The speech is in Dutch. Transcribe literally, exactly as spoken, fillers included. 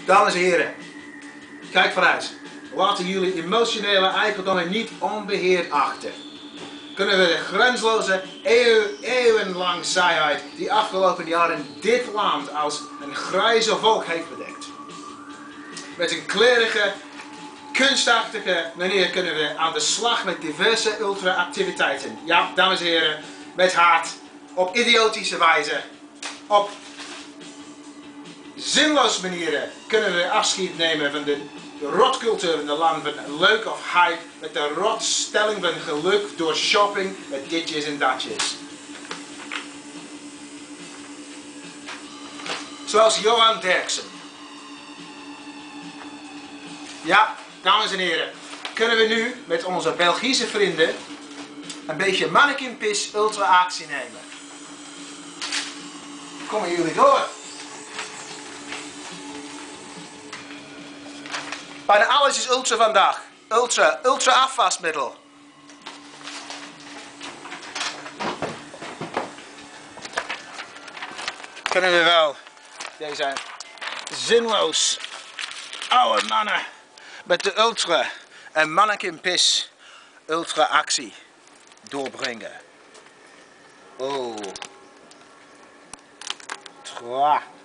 Dames en heren, kijk vooruit. Laten jullie emotionele eigendommen niet onbeheerd achter. Kunnen we de grensloze, eeuw, eeuwenlang saaiheid die afgelopen jaren dit land als een grijze volk heeft bedekt. Met een kleurige, kunstachtige manier kunnen we aan de slag met diverse ultra-activiteiten. Ja, dames en heren, met haat, op idiotische wijze, op zinloze manieren kunnen we afscheid nemen van de rotcultuur in de land, van leuk of hype, met de rotstelling van geluk door shopping met ditjes en datjes. Zoals Johan Derksen. Ja, dames en heren, kunnen we nu met onze Belgische vrienden een beetje mannequin-piss ultra-actie nemen. Komen jullie door? Bijna alles is ultra vandaag. Ultra, ultra afwasmiddel. Kunnen we wel deze zinloos oude mannen met de ultra en mannequin-piss ultra actie doorbrengen. Oh. Twa.